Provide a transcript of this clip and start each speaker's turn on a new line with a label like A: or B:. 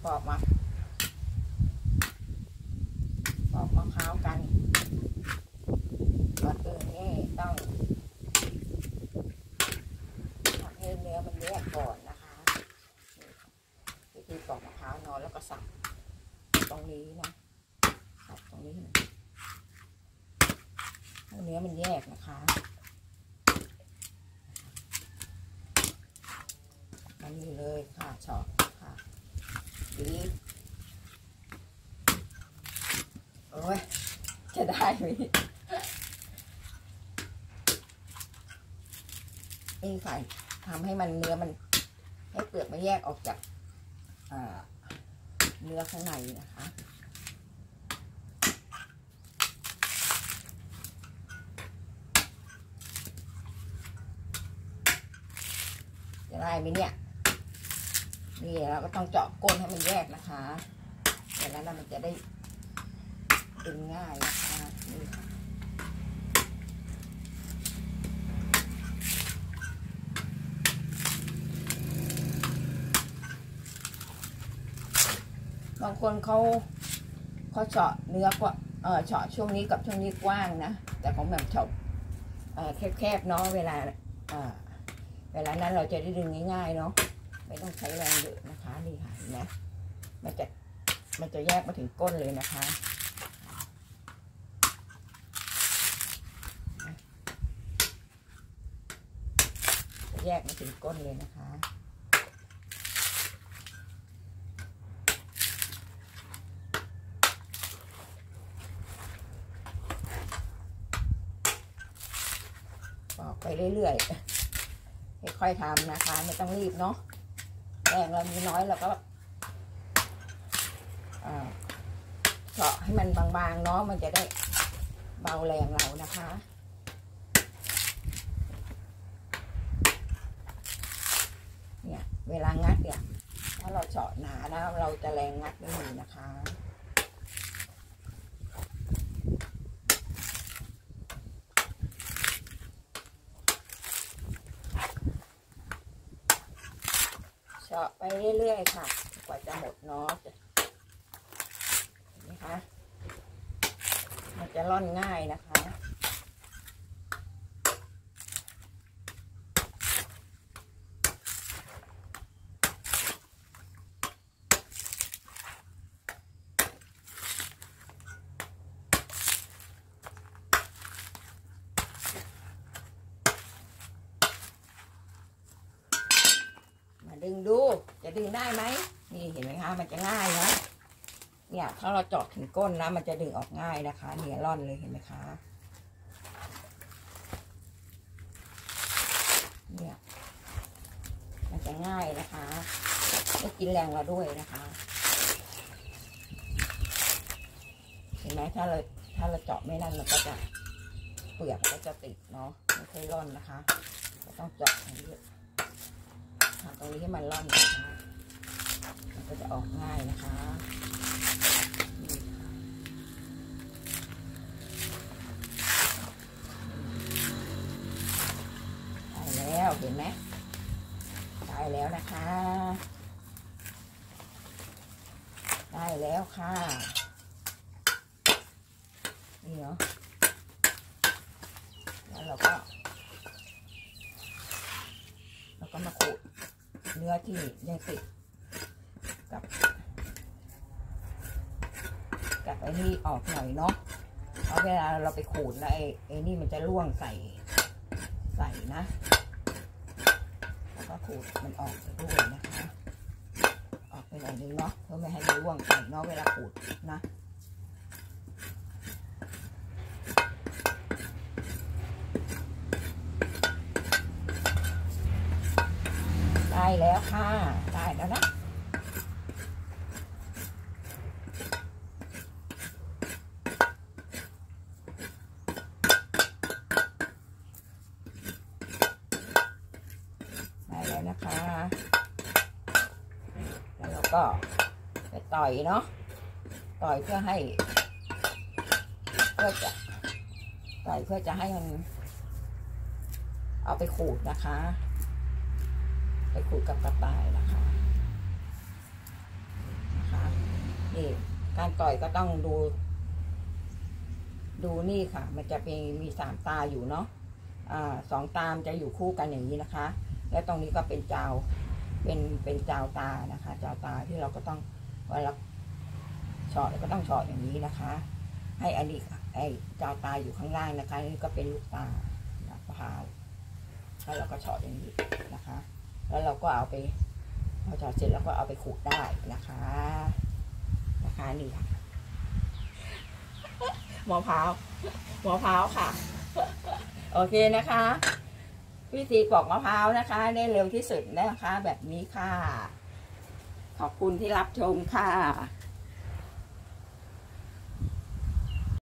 A: อกมะพร้าวกันก่อนอื่นนี่ต้องทำให้เนื้อมันแยกก่อนนะคะวิธีปอกมะพร้าวนอนแล้วก็สับตรงนี้นะสับตรงนี้ให้เนื้อมันแยกนะคะมันนี่เลยค่ะชอบค่ะดีโอ้ยจะได้ไหมนี่ค่ะทำให้มันเนื้อมันให้เปลือกไม่แยกออกจากเนื้อข้างในนะคะจะได้ไหมเนี่ยนี่เราก็ต้องเจาะก้นให้มันแยกนะคะอย่างนั้นมันจะได้ดึงง่ายนะคะนี่ค่ะบางคนเขาเจาะเนื้อกว่าเจาะช่วงนี้กับช่วงนี้กว้างนะแต่ของแบบเจาะแคบๆเนาะเวลานั้นเราจะได้ดึงง่ายๆเนาะไม่ต้องใช้แรงเยอะนะคะนี่ค่ะเห็นไหมมันจะแยกมาถึงก้นเลยนะคะจะแยกมาถึงก้นเลยนะคะปอกไปเรื่อยๆค่อยๆทำนะคะไม่ต้องรีบเนาะแรงเรามีน้อยเราก็เจาะให้มันบางๆเนาะมันจะได้เบาแรงเรานะคะเนี่ยเวลางัดเนี่ยถ้าเราเจาะหนานะเราจะแรงงัดไม่มีนะคะเจาะไปเรื่อยๆค่ะกว่าจะหมดเนาะเห็นไหมคะมันจะร่อนง่ายนะคะดึงดูจะดึงได้ไหมนี่เห็นไหมคะมันจะง่ายนะเนี่ยถ้าเราเจาะถึงก้นนะมันจะดึงออกง่ายนะคะเนี่ยร่อนเลยเห็นไหมคะเนี่ยมันจะง่ายนะคะไม่กินแรงเราด้วยนะคะเห็นไหมถ้าเราเจาะไม่นั่นมันก็จะเปลือกก็จะติดเนาะไม่ค่อยร่อนนะคะก็ต้องเจาะให้เยอะทำตรงนี้ให้มันร่อนนะคะมันก็จะออกง่ายนะคะได้แล้วเห็นไหมได้แล้วนะคะได้แล้วค่ะนี่เนาะแล้วเราก็มาขูดเนื้อที่ยังติดกับไอ้นี่ออกหน่อยเนาะเพราะเวลาเราไปขูดแล้วไอ้นี่มันจะร่วงใส่นะแล้วก็ขูดมันออกไปด้วยนะคะออกไปหน่อยนึงเนาะเพื่อไม่ให้มันร่วงใส่เนาะเวลาขูดนะได้แล้วค่ะได้แล้วนะได้แล้วนะคะแล้วเราก็ไปต่อยเนาะต่อยเพื่อจะให้มันเอาไปขูดนะคะไปขูดกับกระต่ายนะคะนี่การต่อยก็ต้องดูนี่ค่ะ มันจะมี3 ตาอยู่เนาะ2 ตามจะอยู่คู่กันอย่างนี้นะคะ แล้วตรงนี้ก็เป็นเจ้าเป็นเจ้าตานะคะเจ้าตาที่เราก็ต้องเวลาเฉาะก็ต้องเฉาะอย่างนี้นะคะ ให้อันนี้ไอ้เจ้าตาอยู่ข้างล่างนะคะนี่ก็เป็นลูกตามะพร้าวแล้วเราก็เฉาะอย่างนี้นะคะ แล้วเราก็เอาไปพอเฉาะเสร็จแล้วก็เอาไปขูดได้นะคะนี่ค่ะมะพร้าวค่ะโอเคนะคะวิธีปอกมะพร้าวนะคะได้เร็วที่สุดนะคะแบบนี้ค่ะขอบคุณที่รับชมค่ะ